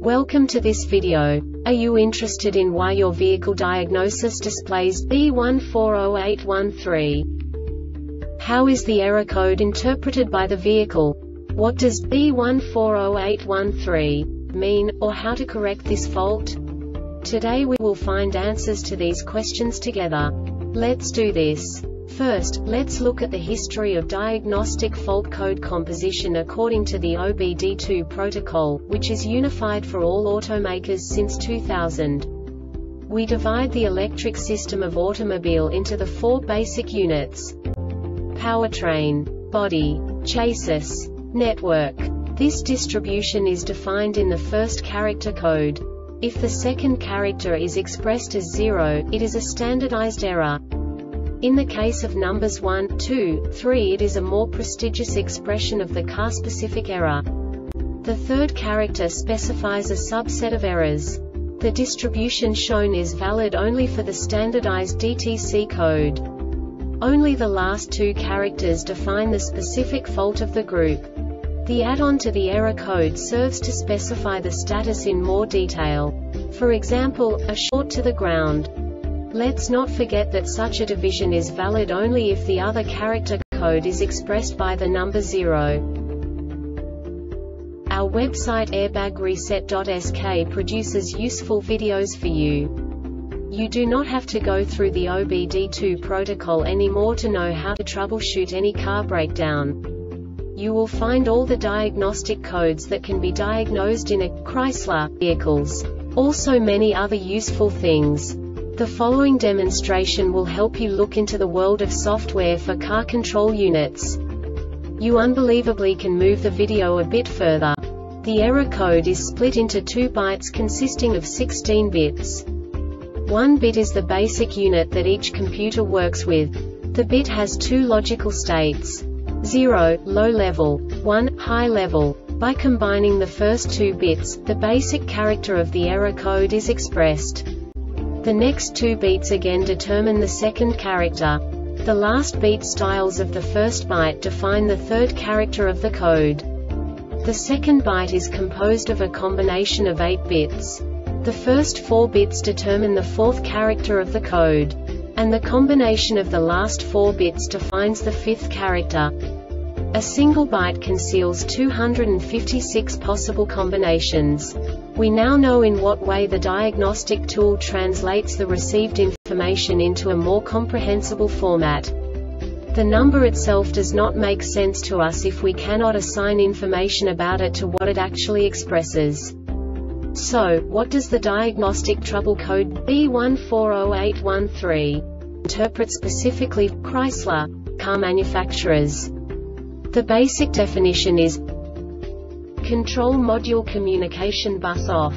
Welcome to this video. Are you interested in why your vehicle diagnosis displays B140813? How is the error code interpreted by the vehicle? What does B140813 mean, or how to correct this fault? Today we will find answers to these questions together. Let's do this. First, let's look at the history of diagnostic fault code composition according to the OBD2 protocol, which is unified for all automakers since 2000. We divide the electric system of automobile into the four basic units: powertrain, body, chassis, network. This distribution is defined in the first character code. If the second character is expressed as 0, it is a standardized error. In the case of numbers 1, 2, 3, it is a more prestigious expression of the car-specific error. The third character specifies a subset of errors. The distribution shown is valid only for the standardized DTC code. Only the last two characters define the specific fault of the group. The add-on to the error code serves to specify the status in more detail. For example, a short to the ground. Let's not forget that such a division is valid only if the other character code is expressed by the number 0. Our website airbagreset.sk produces useful videos for you. You do not have to go through the OBD2 protocol anymore to know how to troubleshoot any car breakdown. You will find all the diagnostic codes that can be diagnosed in a Chrysler vehicles. Also many other useful things. The following demonstration will help you look into the world of software for car control units. You unbelievably can move the video a bit further. The error code is split into 2 bytes consisting of 16 bits. 1 bit is the basic unit that each computer works with. The bit has 2 logical states: 0, low level, 1, high level. By combining the first 2 bits, the basic character of the error code is expressed. The next 2 beats again determine the second character. The last beat styles of the first byte define the third character of the code. The second byte is composed of a combination of 8 bits. The first 4 bits determine the fourth character of the code. And the combination of the last 4 bits defines the fifth character. A single byte conceals 256 possible combinations. We now know in what way the diagnostic tool translates the received information into a more comprehensible format. The number itself does not make sense to us if we cannot assign information about it to what it actually expresses. So, what does the diagnostic trouble code B140813 interpret specifically for Chrysler car manufacturers? The basic definition is Control Module Communication Bus Off.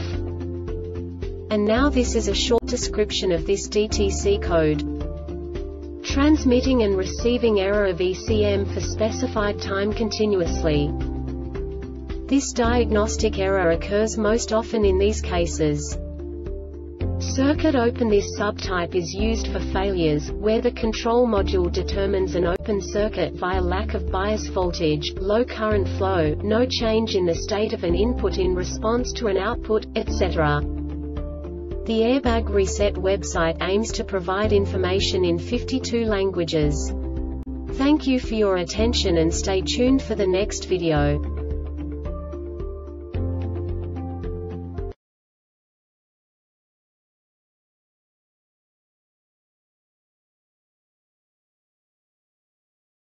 And now this is a short description of this DTC code. Transmitting and receiving error of ECM for specified time continuously. This diagnostic error occurs most often in these cases. Circuit open. This subtype is used for failures, where the control module determines an open circuit via lack of bias voltage, low current flow, no change in the state of an input in response to an output, etc. The Airbag Reset website aims to provide information in 52 languages. Thank you for your attention and stay tuned for the next video.